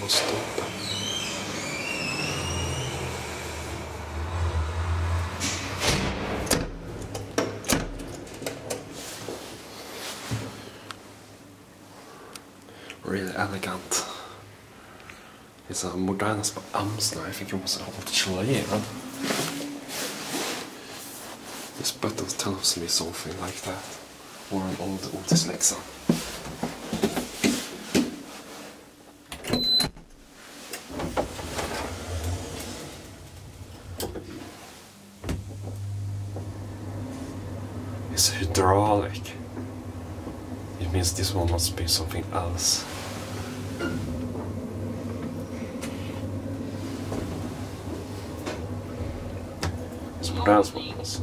stop. Really elegant. It's a modernast på Amsler. I think it was old. This button tells me something like that. Or an old Otisläxa. It's hydraulic. It means this one must be something else. It's modernast one also.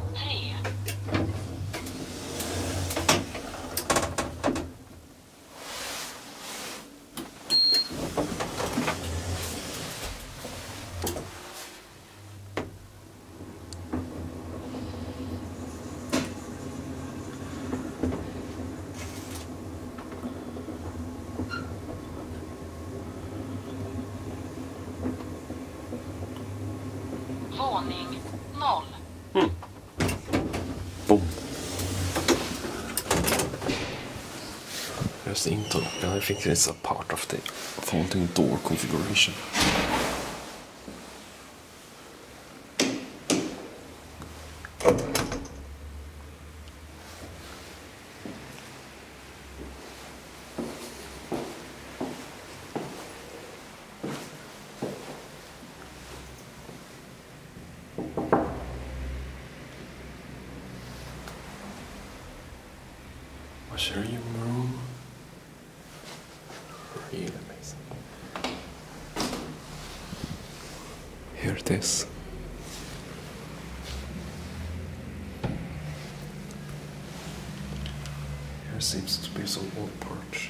Våning 0. Boom. There's the interlock, and I think it's a part of the folding door configuration. Washroom room. Really amazing. Here it is. Here seems to be some old porch.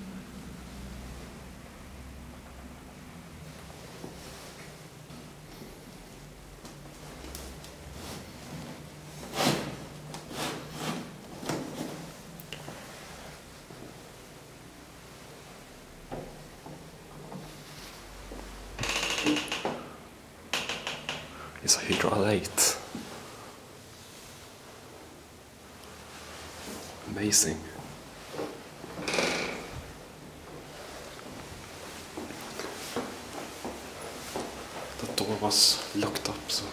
It's a hydraulate. Amazing. The door was locked up, so.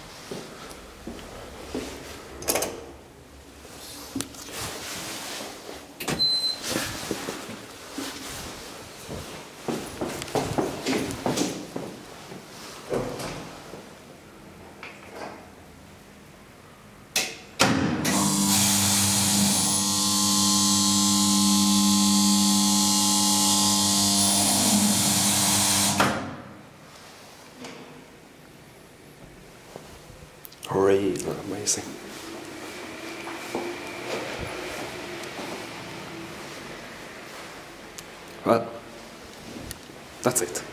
Really amazing. Well, that's it.